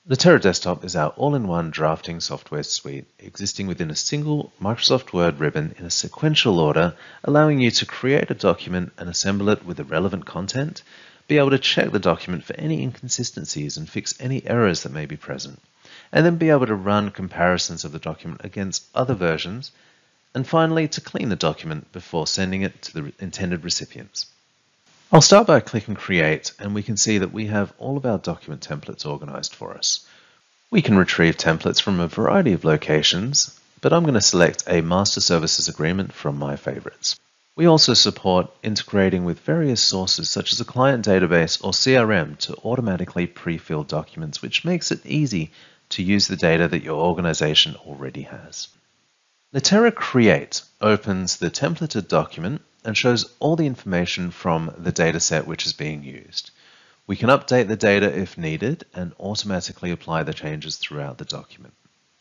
Litera Desktop is our all-in-one drafting software suite existing within a single Microsoft Word ribbon in a sequential order, allowing you to create a document and assemble it with the relevant content, be able to check the document for any inconsistencies and fix any errors that may be present, and then be able to run comparisons of the document against other versions, and finally to clean the document before sending it to the intended recipients. I'll start by clicking Create, and we can see that we have all of our document templates organized for us. We can retrieve templates from a variety of locations, but I'm going to select a Master Services Agreement from my favorites. We also support integrating with various sources such as a client database or CRM to automatically pre-fill documents, which makes it easy to use the data that your organization already has. Litera Create opens the templated document and shows all the information from the dataset which is being used. We can update the data if needed and automatically apply the changes throughout the document.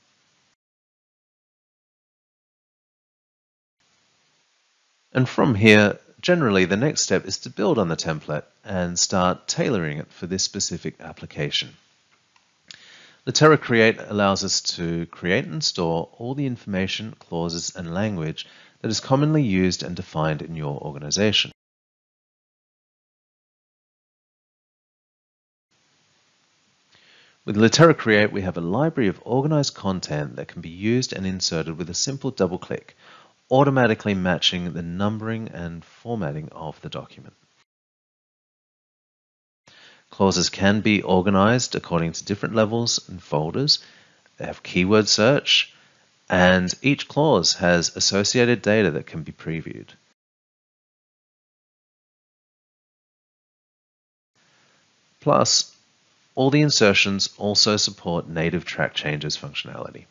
And from here, generally the next step is to build on the template and start tailoring it for this specific application. Litera Create allows us to create and store all the information, clauses, and language that is commonly used and defined in your organization. With Litera Create, we have a library of organized content that can be used and inserted with a simple double click, automatically matching the numbering and formatting of the document. Clauses can be organized according to different levels and folders. They have keyword search, and each clause has associated data that can be previewed. Plus, all the insertions also support native track changes functionality.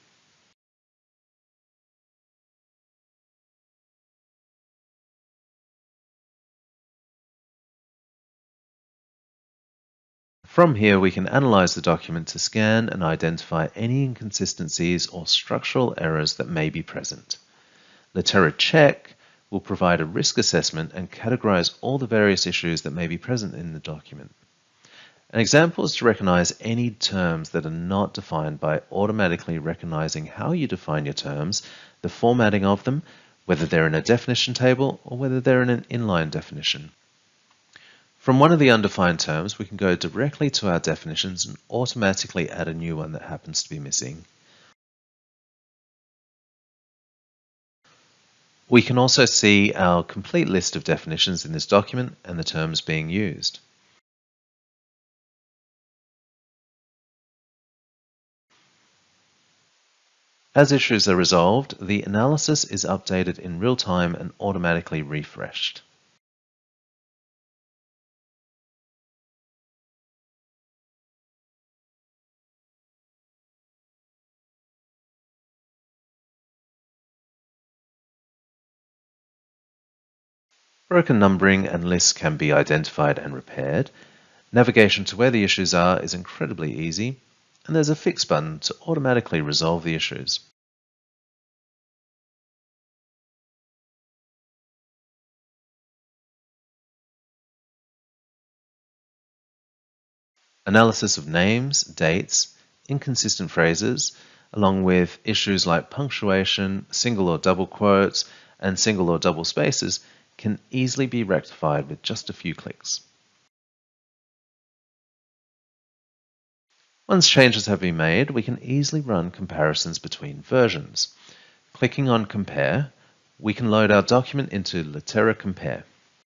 From here, we can analyze the document to scan and identify any inconsistencies or structural errors that may be present. Litera Check will provide a risk assessment and categorize all the various issues that may be present in the document. An example is to recognize any terms that are not defined by automatically recognizing how you define your terms, the formatting of them, whether they're in a definition table or whether they're in an inline definition. From one of the undefined terms, we can go directly to our definitions and automatically add a new one that happens to be missing. We can also see our complete list of definitions in this document and the terms being used. As issues are resolved, the analysis is updated in real time and automatically refreshed. Broken numbering and lists can be identified and repaired. Navigation to where the issues are is incredibly easy, and there's a fix button to automatically resolve the issues. Analysis of names, dates, inconsistent phrases, along with issues like punctuation, single or double quotes, and single or double spaces can easily be rectified with just a few clicks. Once changes have been made, we can easily run comparisons between versions. Clicking on Compare, we can load our document into Litera Compare.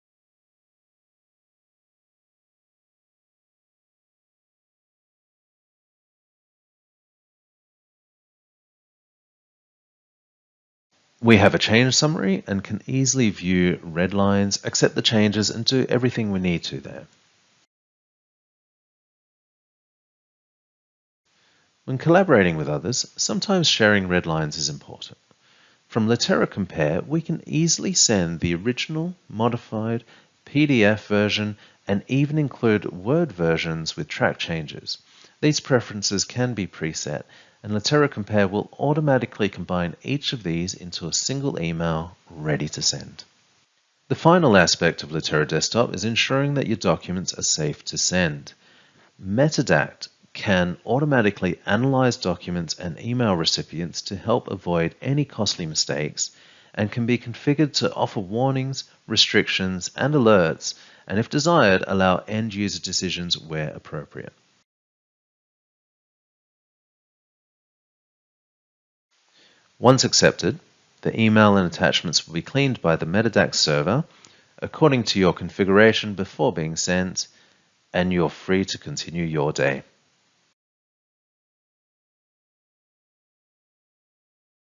We have a change summary and can easily view red lines, accept the changes, and do everything we need to there. When collaborating with others, sometimes sharing red lines is important. From Litera Compare, we can easily send the original, modified, PDF version, and even include Word versions with track changes. These preferences can be preset, and Litera Compare will automatically combine each of these into a single email ready to send. The final aspect of Litera Desktop is ensuring that your documents are safe to send. Metadact can automatically analyze documents and email recipients to help avoid any costly mistakes, and can be configured to offer warnings, restrictions, and alerts, and if desired, allow end-user decisions where appropriate. Once accepted, the email and attachments will be cleaned by the Metadax server according to your configuration before being sent, and you're free to continue your day.